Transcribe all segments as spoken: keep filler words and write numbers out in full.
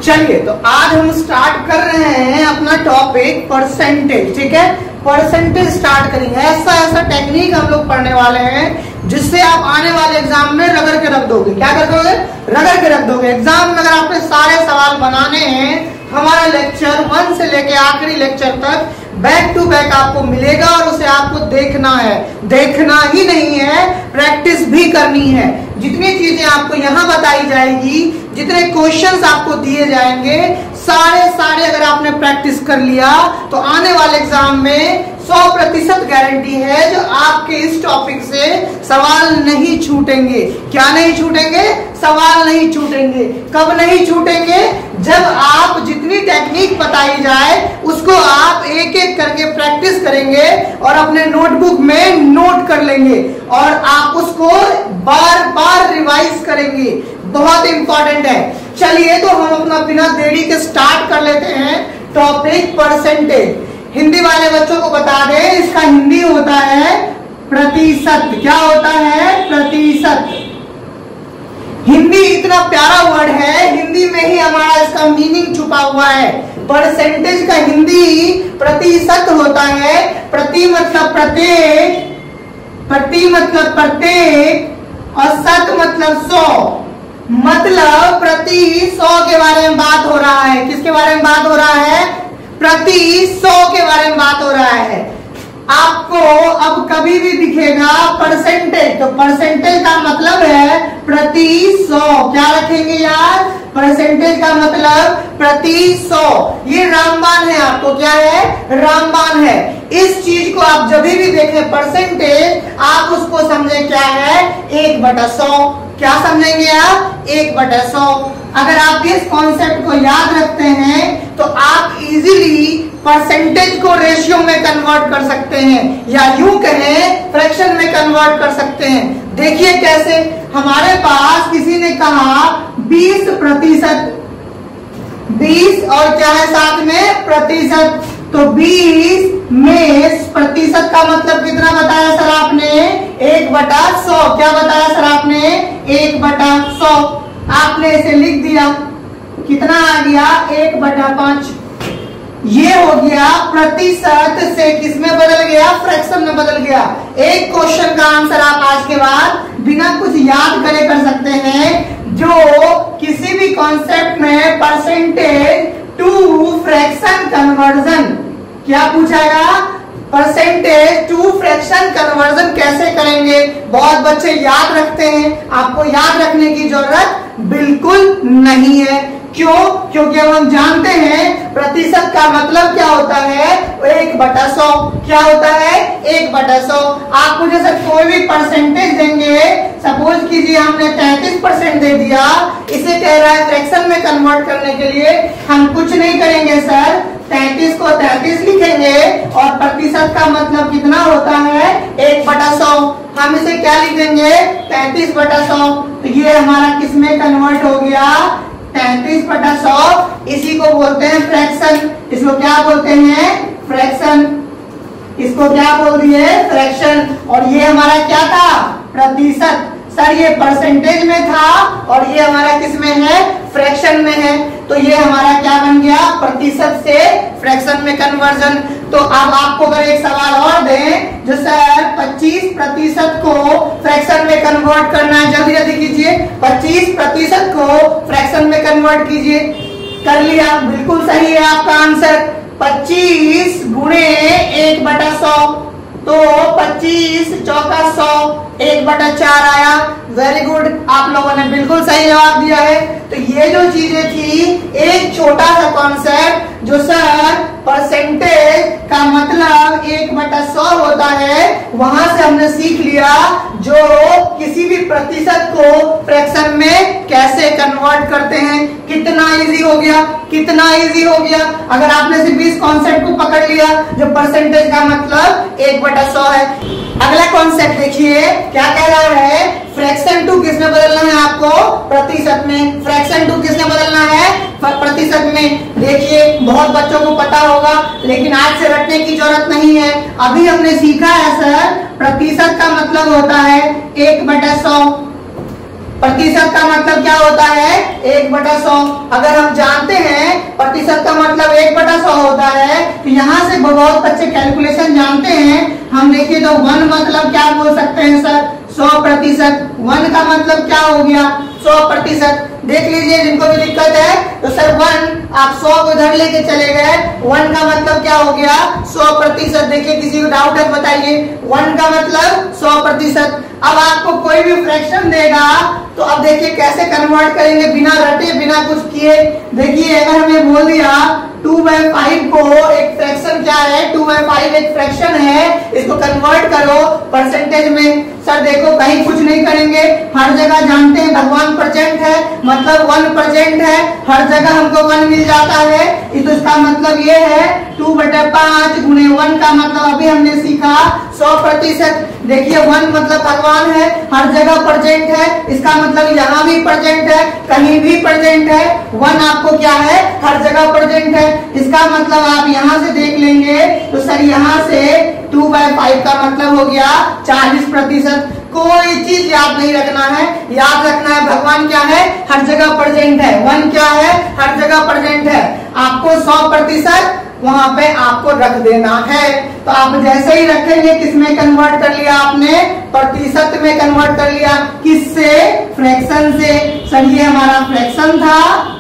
चलिए तो आज हम स्टार्ट कर रहे हैं अपना टॉपिक परसेंटेज। ठीक है, परसेंटेज स्टार्ट करेंगे। ऐसा ऐसा टेक्निक हम लोग पढ़ने वाले हैं जिससे आप आने वाले एग्जाम में रगड़ के रख दोगे। क्या कर दोगे? रगड़ के रख दोगे। एग्जाम में अगर आपने सारे सवाल बनाने हैं, हमारा लेक्चर वन से लेके आखिरी लेक्चर तक बैक टू बैक आपको मिलेगा और उसे आपको देखना है। देखना ही नहीं है, प्रैक्टिस भी करनी है। जितनी चीजें आपको यहाँ बताई जाएगी, जितने क्वेश्चंस आपको दिए जाएंगे, सारे सारे अगर आपने प्रैक्टिस कर लिया तो आने वाले एग्जाम में सौ प्रतिशत गारंटी है जो आपके इस टॉपिक से सवाल नहीं छूटेंगे। क्या नहीं छूटेंगे? सवाल नहीं छूटेंगे। कब नहीं छूटेंगे? जब आप जितनी टेक्निक बताई जाए उसको आप एक एक करके प्रैक्टिस करेंगे और अपने नोटबुक में नोट कर लेंगे और आप उसको बार बार रिवाइज करेंगे। बहुत इंपॉर्टेंट है। चलिए तो हम अपना बिना देरी के स्टार्ट कर लेते हैं टॉपिक परसेंटेज। हिंदी वाले बच्चों को बता दें, इसका हिंदी होता है प्रतिशत। क्या होता है? प्रतिशत। हिंदी इतना प्यारा वर्ड है, हिंदी में ही हमारा इसका मीनिंग छुपा हुआ है। परसेंटेज का हिंदी प्रतिशत होता है। प्रति मतलब प्रत्येक, प्रति मतलब प्रत्येक और शत मतलब सौ। मतलब प्रति सौ के बारे में बात हो रहा है। किसके बारे में बात हो रहा है? प्रति सौ के बारे में बात हो रहा है। आपको अब कभी भी दिखेगा परसेंटेज, तो परसेंटेज का मतलब है प्रति सौ। क्या रखेंगे यार? परसेंटेज का मतलब प्रति सौ। ये रामबाण है। आपको क्या है? रामबाण है। इस चीज को आप जब भी देखें परसेंटेज, आप उसको समझे क्या है? एक बटा सौ। क्या समझेंगे आप? एक बटा सौ। अगर आप इस कॉन्सेप्ट को याद रखते हैं तो आप इजीली परसेंटेज को रेशियो में कन्वर्ट कर सकते हैं, या यूं कहें फ्रैक्शन में कन्वर्ट कर सकते हैं। देखिए कैसे। हमारे पास किसी ने कहा बीस प्रतिशत, बीस और क्या है साथ में? प्रतिशत। तो बीस में प्रतिशत का मतलब कितना बताया सर आपने? एक बटा सौ। क्या बताया सर आपने? एक बटा सौ। आपने इसे लिख दिया, कितना आ गया? एक बटा पांच। ये हो गया प्रतिशत से किसमें बदल गया? फ्रैक्शन में बदल गया। एक क्वेश्चन का आंसर आप आज के बाद बिना कुछ याद करे कर सकते हैं। जो किसी भी कॉन्सेप्ट में परसेंटेज टू फ्रैक्शन कन्वर्जन, क्या पूछागा? परसेंटेज टू फ्रैक्शन कन्वर्जन कैसे करेंगे? बहुत बच्चे याद रखते हैं, आपको याद रखने की जरूरत बिल्कुल नहीं है। क्यों? क्योंकि अब हम जानते हैं प्रतिशत का मतलब क्या होता है? एक बटा सौ। क्या होता है? एक बटा सौ। आप मुझे सर कोई भी परसेंटेज देंगे, सपोज कीजिए हमने तैंतीस परसेंट दे दिया, इसे कह रहा है फ्रैक्शन में कन्वर्ट करने के लिए। हम कुछ नहीं करेंगे सर, तैंतीस को तैंतीस लिखेंगे और प्रतिशत का मतलब कितना होता है? एक बटा सौ। हम इसे क्या लिख देंगे? तैंतीस बटा सौ। तो ये हमारा किसमें कन्वर्ट हो गया? तैंतीस बटा सौ। इसी को बोलते हैं फ्रैक्शन। इसको क्या बोलते हैं? फ्रैक्शन। इसको क्या बोल दिए? फ्रैक्शन। और ये हमारा क्या था? प्रतिशत। सर ये परसेंटेज में था और ये हमारा किस में है? फ्रैक्शन में है। तो ये हमारा क्या बन गया? प्रतिशत से फ्रैक्शन में कन्वर्जन। तो अब आपको अगर एक सवाल और दें, जो सर पच्चीस प्रतिशत को फ्रैक्शन में कन्वर्ट करना है, जल्दी जल्दी कीजिए। पच्चीस प्रतिशत को फ्रैक्शन में कन्वर्ट कीजिए। कर लिया? बिल्कुल सही है आपका आंसर। पच्चीस गुणे एक बटा सौ, तो पच्चीस चौका सौ, एक बटा चार आया। वेरी गुड, आप लोगों ने बिल्कुल सही जवाब दिया है। तो ये जो चीजें थी, एक छोटा सा कॉन्सेप्ट जो सर परसेंटेज का मतलब एक बटा सौ होता है, वहां से हमने सीख लिया जो किसी भी प्रतिशत को फ्रैक्शन में कैसे कन्वर्ट करते हैं। कितना इजी हो गया? कितना इजी हो गया? अगर आपने सिर्फ इस कॉन्सेप्ट को पकड़ लिया जो परसेंटेज का मतलब एक बटा सौ है। अगला कॉन्सेप्ट देखिए क्या कह रहा है? फ्रैक्शन टू किसमें बदलना है आपको? प्रतिशत में। फ्रैक्शन टू किसमें बदलना है? प्रतिशत में। देखिए बहुत बच्चों को पता होगा, लेकिन आज से रटने की जरूरत नहीं है। अभी हमने सीखा है सर, प्रतिशत का मतलब होता है एक बटा सौ। प्रतिशत का मतलब क्या होता है? एक बटा सौ। अगर हम जानते हैं प्रतिशत का मतलब एक बटा सौ होता है, तो यहाँ से बहुत बच्चे कैलकुलेशन जानते हैं। हम देखिए तो वन मतलब क्या बोल सकते हैं सर? सौ प्रतिशत। वन का मतलब क्या हो गया? सौ प्रतिशत। देख लीजिए जिनको भी दिक्कत है तो सर वन आप सौ को इधर लेके चले गए, वन का मतलब क्या हो गया? सौ प्रतिशत। देखिए किसी को डाउट है बताइए, वन का मतलब सौ प्रतिशत। अब आपको कोई भी फ्रैक्शन देगा तो अब देखिए कैसे कन्वर्ट करेंगे बिना रटे बिना कुछ किए। देखिए अगर हमें बोल दिया टू बाई फाइव को एक फ्रैक्शन क्या है? टू बाई फाइव एक फ्रैक्शन है, इसको कन्वर्ट करो परसेंटेज में। सर देखो कहीं कुछ नहीं करेंगे, हर जगह जानते हैं भगवान प्रेजेंट है, मतलब वन प्रेजेंट है, हर जगह हमको वन मिल जाता है। तो इसका मतलब ये है टू बटे पांच गुणे वन का मतलब अभी हमने सीखा सौ प्रतिशत। देखिए वन मतलब भगवान है, हर जगह प्रेजेंट है, इसका मतलब यहाँ भी प्रेजेंट है, कहीं भी प्रेजेंट है। वन आपको क्या है? हर जगह प्रेजेंट है। इसका मतलब आप यहाँ से देख लेंगे तो सर यहाँ से टू बाई फाइव का मतलब हो गया चालीस प्रतिशत। कोई चीज याद नहीं रखना है, याद रखना है भगवान क्या है? हर जगह प्रेजेंट है। वन क्या है? हर जगह प्रेजेंट है। आपको सौ प्रतिशत वहां पे आपको रख देना है। तो आप जैसे ही रखेंगे किसमें कन्वर्ट कर लिया आपने? प्रतिशत में कन्वर्ट कर लिया। किससे? फ्रैक्शन से। सर ये हमारा फ्रैक्शन था,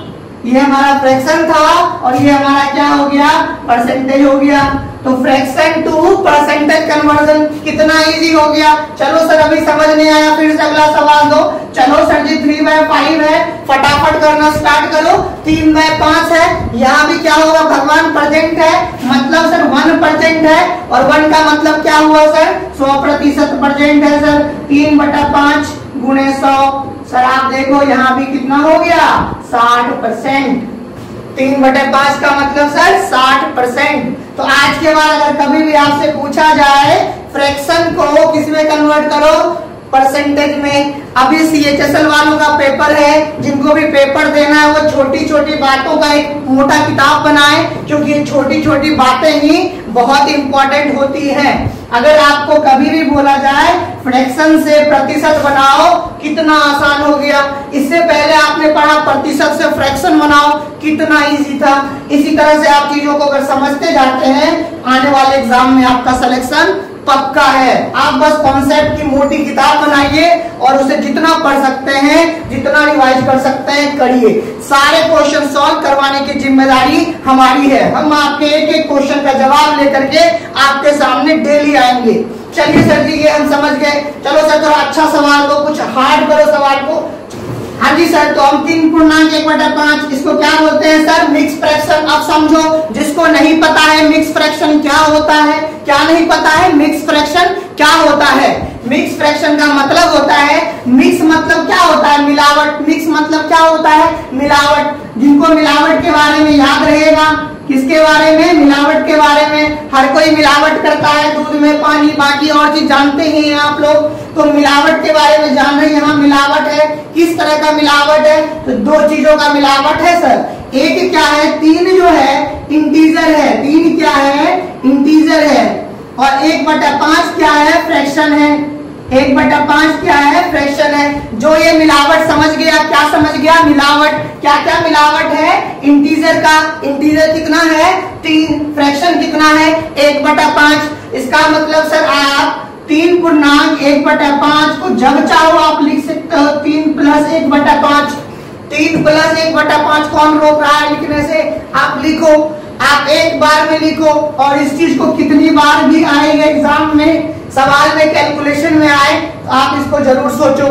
ये हमारा फ्रैक्शन था और ये हमारा क्या हो गया? परसेंटेज हो गया। तो फ्रैक्शन टू परसेंटेज कन्वर्जन कितना इजी हो गया। चलो सर अभी समझ नहीं आया, फिर से अगला सवाल दो। चलो sir ji three by five है, फटाफट करना स्टार्ट करो। तीन बाय पांच है, यहाँ भी क्या होगा? भगवान प्रेजेंट है, मतलब सर वन प्रेजेंट है और वन का मतलब क्या हुआ सर? सौ प्रतिशत प्रेजेंट है सर। तीन बटा पांच गुणे सौ। सर आप देखो यहाँ भी कितना हो गया? साठ परसेंट। तीन बटे पांच का मतलब सर साठ परसेंट। तो आज के बाद अगर कभी भी आपसे पूछा जाए फ्रैक्शन को किसमें कन्वर्ट करो? परसेंटेज में। अभी सीएचएसएल वालों का पेपर है, जिनको भी पेपर देना है वो छोटी छोटी बातों का एक मोटा किताब बनाए, क्योंकि ये छोटी छोटी बातें ही बहुत इंपॉर्टेंट होती है। अगर आपको कभी भी बोला जाए फ्रैक्शन से प्रतिशत बनाओ, कितना आसान हो गया। इससे पहले आपने पढ़ा प्रतिशत से फ्रैक्शन बनाओ, कितना इजी था। इसी तरह से आप चीजों को अगर समझते जाते हैं, आने वाले एग्जाम में आपका सिलेक्शन पक्का है। आप बस कॉन्सेप्ट की मोटी किताब बनाइए और उसे जितना पढ़ सकते हैं, जितना रिवाइज कर सकते हैं करिए। सारे क्वेश्चन सॉल्व करवाने की जिम्मेदारी हमारी है। हम आपके एक एक क्वेश्चन का जवाब लेकर के आपके सामने डेली आएंगे। चलिए सर जी ये हम समझ गए। चलो सर थोड़ा अच्छा सवाल दो, कुछ हार्ड करो सवाल को। हाँ जी सर, तो हम तीन पूर्णांक एक बटा पांच, इसको क्या बोलते हैं सर? Mix fraction. अब समझो, जिसको नहीं पता है मिक्स फ्रैक्शन क्या होता है, क्या नहीं पता है मिक्स फ्रैक्शन क्या होता है? मिक्स फ्रैक्शन का मतलब होता है, मिक्स मतलब क्या होता है? मिलावट। मिक्स मतलब क्या होता है? मिलावट। जिनको मिलावट के बारे में याद रहेगा, किसके बारे में? मिलावट के बारे में। हर कोई मिलावट करता है, दूध में पानी, बाकी और चीज जानते ही हैं आप लोग। तो मिलावट के बारे में जान रहे हैं। यहाँ मिलावट है, किस तरह का मिलावट है? तो दो चीजों का मिलावट है सर। एक क्या है? तीन जो है इंटीजर है, तीन क्या है? इंटीजर है। और एक बटा पांच क्या है? फ्रैक्शन है। एक बटा पांच क्या है? फ्रैक्शन है। जो ये मिलावट समझ गया, क्या समझ गया? मिलावट। क्या क्या मिलावट है? इंटीजर का, इंटीजर कितना है? तीन। फ्रैक्शन कितना है? एक बटा पांच। इसका मतलब सर आप तीन पूर्णांक एक बटा पांच को जब चाहो आप लिख सकते हो तीन प्लस एक बटा पांच। तीन प्लस एक बटा पांच कौन रोक रहा है लिखने से? आप लिखो, आप एक बार में लिखो। और इस चीज को कितनी बार भी आएगा एग्जाम में, सवाल में, कैलकुलेशन में आए, तो आप इसको जरूर सोचो।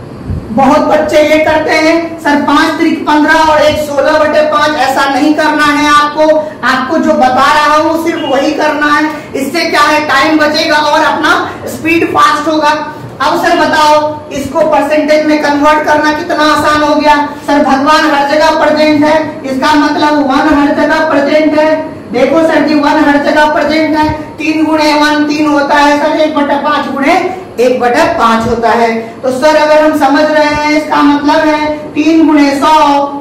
बहुत बच्चे ये करते हैं सर पांच त्रिक पंद्रह और एक सोलह बटे पांच, ऐसा नहीं करना है आपको। आपको जो बता रहा हूँ सिर्फ वही करना है। इससे क्या है? टाइम बचेगा और अपना स्पीड फास्ट होगा। अब सर बताओ इसको परसेंटेज में कन्वर्ट करना कितना आसान हो गया। सर भगवान हर जगह प्रेजेंट है, इसका मतलब वन हर जगह प्रेजेंट है। देखो सर जी वन हर जगह प्रेजेंट है। तीन गुणे वन तीन होता है सर, एक बटा पांच गुणे एक बटा पांच होता है। तो सर अगर हम समझ रहे हैं इसका मतलब है तीन गुणे सौ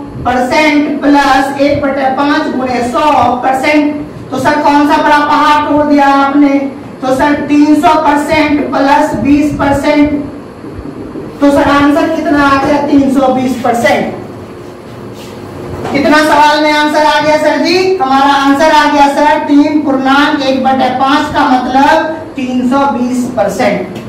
परसेंट प्लस एक बटा पांच गुणे सौ परसेंट। तो सर कौन सा बड़ा पहाड़ तोड़ दिया आपने? तो सर तीन सौ परसेंट प्लस बीस परसेंट। तो सर आंसर कितना आ गया? तीन सौ बीस परसेंट। कितना सवाल में आंसर आ गया सर जी? हमारा आंसर आ गया सर तीन पूर्णांक एक बटे पांच का मतलब तीन सौ बीस परसेंट।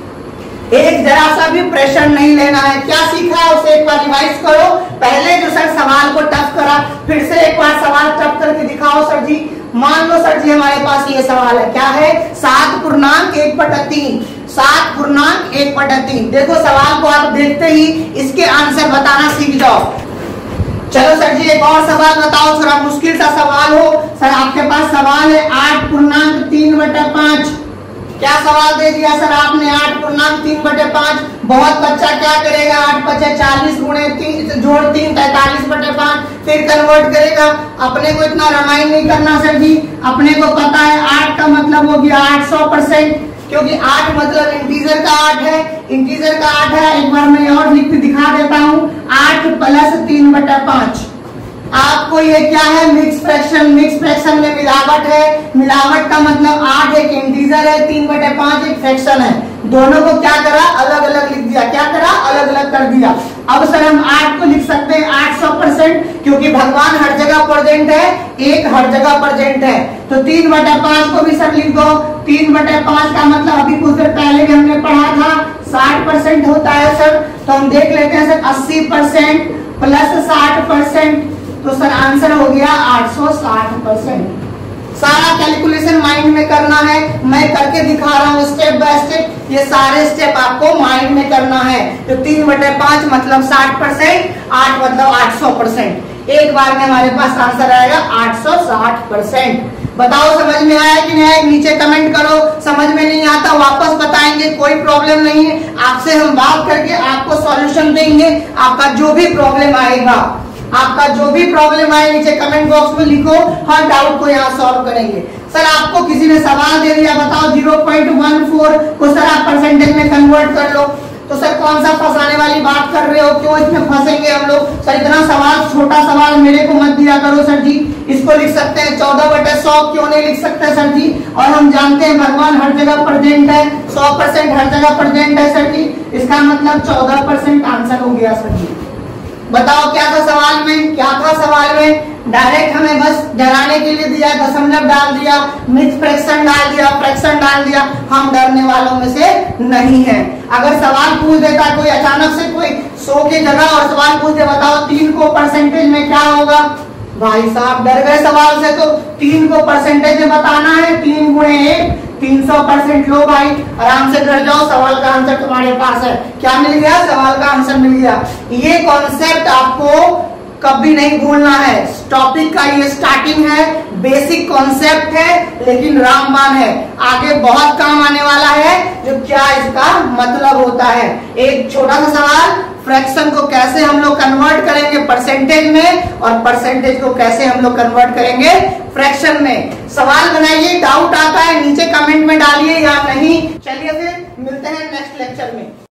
एक जरा सा भी प्रेशर नहीं लेना है। क्या सीखा है उसे एक बार रिवाइज करो। पहले जो सर सवाल को टफ करा, फिर से एक बार सवाल टफ करके दिखाओ सर जी। मान लो सर जी हमारे पास ये सवाल है, क्या है? सात पूर्णांक एक बटा तीन, सात पूर्णांक एक बटा तीन। देखो सवाल को आप देखते ही इसके आंसर बताना सीख जाओ। चलो सर जी एक और सवाल बताओ, थोड़ा मुश्किल सा सवाल हो। सर आपके पास सवाल है आठ पूर्णांक तीन बटे पांच। क्या सवाल दे दिया सर आपने? आठ पूर्णांक तीन बटे पांच। बहुत बच्चा क्या करेगा? आठ पचे चालीस गुणे तीन जोड़ तीन तैतालीस बटे पांच, फिर कन्वर्ट करेगा। अपने को इतना रामायण नहीं करना सर जी। अपने को पता है आठ का मतलब हो गया आठ सौ परसेंट, क्योंकि आठ मतलब इंटीजर का आठ है, इंटीजर का आठ है। एक बार मैं और लिख के दिखा देता हूँ, आठ प्लस तीन बटा पांच। आपको ये क्या है? Mix fraction. मिक्स फ्रैक्शन में मिलावट है, मिलावट का मतलब आठ एक इंटीजर है, तीन बटे पांच एक फ्रैक्शन है। दोनों को क्या करा? अलग अलग लिख दिया। क्या करा? अलग अलग कर दिया। अब सर हम आठ को लिख सकते हैं आठ सौ परसेंट, क्योंकि भगवान हर जगह प्रेजेंट है, एक हर जगह प्रेजेंट है। तो तीन बटे पांच को भी सर लिख दो। तीन बटे पांच का मतलब अभी कुछ देर पहले भी हमने पढ़ा था साठ परसेंट होता है सर। तो हम देख लेते हैं सर अस्सी परसेंट प्लस साठ परसेंट, तो सर आंसर हो गया आठ सौ साठ परसेंट। सारा कैलकुलेशन माइंड में करना है, मैं करके दिखा रहा हूँ स्टेप बाय स्टेप। ये सारे स्टेप आपको माइंड में करना है। तो तीन बटे पांच मतलब साठ परसेंट, आठ मतलब आठ सौ परसेंट। एक बार में हमारे पास आंसर आएगा आठ सौ साठ परसेंट। बताओ समझ में आया कि नहीं आया? नीचे कमेंट करो। समझ में नहीं आता वापस बताएंगे, कोई प्रॉब्लम नहीं है। आपसे हम बात करके आपको सॉल्यूशन देंगे। आपका जो भी प्रॉब्लम आएगा, आपका जो भी प्रॉब्लम आए नीचे कमेंट बॉक्स में लिखो, हर डाउट को यहाँ सॉल्व करेंगे। सर आपको किसी ने सवाल दे दिया, बताओ जीरो पॉइंट वन फोर को सर आप परसेंटेज में कन्वर्ट कर लो। तो सर कौन सा फंसाने वाली बात कर रहे हो? क्यों इसमें फंसेंगे हम लोग? सर इतना सवाल, छोटा सवाल मेरे को मत दिया करो सर जी। इसको लिख सकते हैं चौदह बटे सौ, क्यों नहीं लिख सकते सर जी? और हम जानते हैं भगवान हर जगह प्रेजेंट है, सौ परसेंट हर जगह प्रेजेंट है सर जी। इसका मतलब चौदह परसेंट आंसर हो गया सर जी। बताओ क्या था सवाल में? क्या था सवाल में? डायरेक्ट हमें बस डराने के लिए दिया, दशमलव डाल दिया, मिक्स फ्रैक्शन डाल दिया, फ्रैक्शन डाल दिया। हम डरने वालों में से नहीं है। अगर सवाल पूछ देता कोई अचानक से, कोई सौ की जगह और सवाल पूछ दे, बताओ तीन को परसेंटेज में क्या होगा? भाई साहब डर गए सवाल से। तो तीन को परसेंटेज में बताना है, तीन गुणे एक, तीन सौ परसेंट। लो भाई आराम से कर जाओ, सवाल का आंसर तुम्हारे पास है। क्या मिल गया? सवाल का आंसर मिल गया। ये कॉन्सेप्ट आपको कभी नहीं भूलना है। टॉपिक का ये स्टार्टिंग है, बेसिक कॉन्सेप्ट है, लेकिन रामबाण है। आगे बहुत काम आने वाला है जो क्या इसका मतलब होता है। एक छोटा सा सवाल, फ्रैक्शन को कैसे हम लोग कन्वर्ट करेंगे परसेंटेज में, और परसेंटेज को कैसे हम लोग कन्वर्ट करेंगे फ्रैक्शन में। सवाल बनाइए, डाउट आता है नीचे कमेंट में डालिए या नहीं। चलिए फिर मिलते हैं नेक्स्ट लेक्चर में।